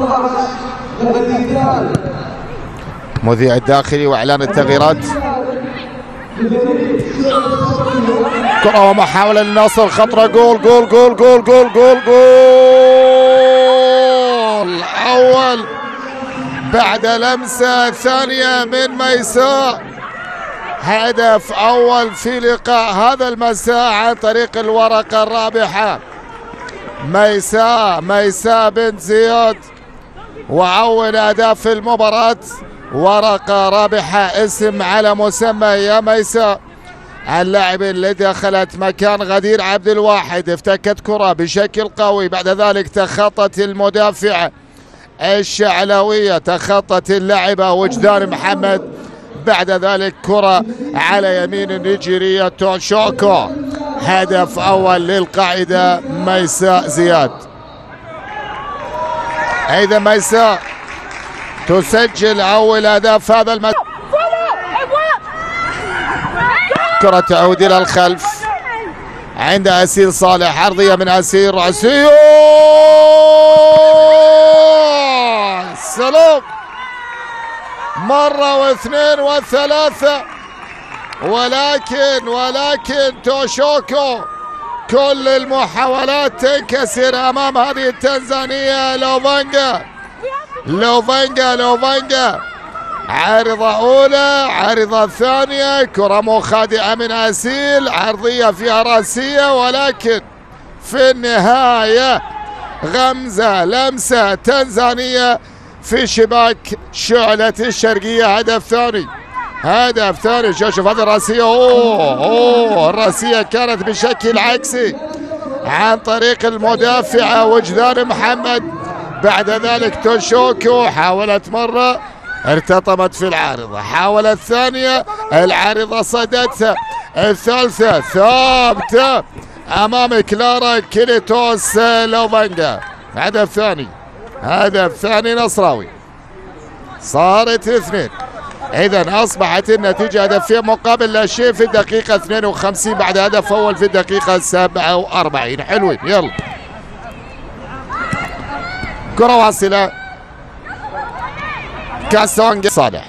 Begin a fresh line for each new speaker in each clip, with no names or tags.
مذيع الداخلي واعلان التغييرات. كرة ومحاولة للنصر، خطرة، جول جول جول جول جول جول جول أول بعد لمسة ثانية من ميساء. هدف أول في لقاء هذا المساء عن طريق الورقة الرابحة ميساء بنت زياد، وأول أهداف في المباراة. ورقة رابحة اسم على مسمى يا ميساء. اللاعب اللي دخلت مكان غدير عبد الواحد، افتكت كرة بشكل قوي، بعد ذلك تخطت المدافعة الشعلوية، تخطت اللاعبة وجدان محمد، بعد ذلك كرة على يمين النيجيرية توشوكو. هدف أول للقاعدة ميساء زياد. إذا ميساء تسجل أول أهداف هذا المساء. كرة تعود إلى الخلف عند أسيل صالح، عرضية من أسيل، رأسية، سلام، مرة واثنين وثلاثة، ولكن توشوكو كل المحاولات تنكسر أمام هذه التنزانية. لوفانجا عارضة أولى، عارضة ثانية، كرة مخادئة من أسيل، عرضية فيها راسية، ولكن في النهاية غمزة لمسة تنزانية في شباك شعلة الشرقية. هدف ثاني. شوف هذه الراسية، الراسية كانت بشكل عكسي عن طريق المدافعة وجدان محمد، بعد ذلك توشوكو حاولت مرة، ارتطمت في العارضة، حاولت ثانية، العارضة صدتها، الثالثة ثابتة أمام كلارا كيليتوس لوفانجا. هدف ثاني نصراوي، صارت 2. إذا أصبحت النتيجة هدفين مقابل لا شيء في الدقيقة 52 بعد هدف أول في الدقيقة 47. حلوين، يلا كرة واصلة، كاسونج صالح،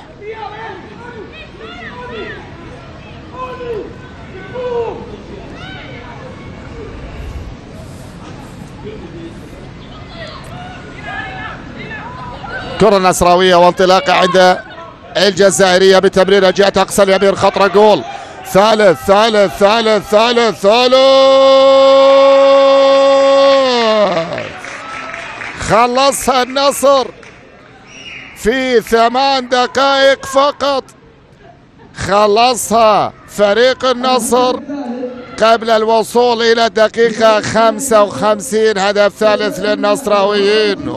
كرة نصراوية وانطلاقة عند الجزائرية بتمريرة جهة أقصى اليمين، خطرة، جول ثالث. خلصها النصر في 8 دقائق فقط، خلصها فريق النصر قبل الوصول إلى الدقيقة 55. هدف ثالث للنصراويين.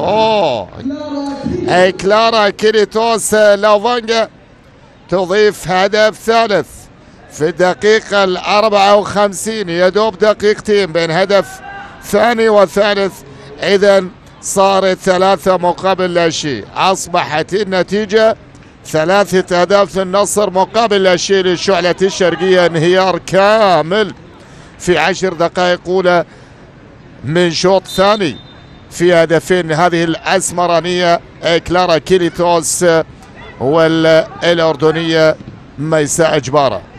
كلارا كيليتوس لوفانجا تضيف هدف ثالث في الدقيقة 54، يدوب دقيقتين بين هدف ثاني وثالث. إذا صارت 3 مقابل لا شيء، أصبحت النتيجة 3 أهداف للنصر مقابل لا شيء للشعلة الشرقية. انهيار كامل في 10 دقائق أولى من شوط ثاني في هدفين هذه الأسمرانية كلارا كيليتوس والأردنية ميساء جبارة.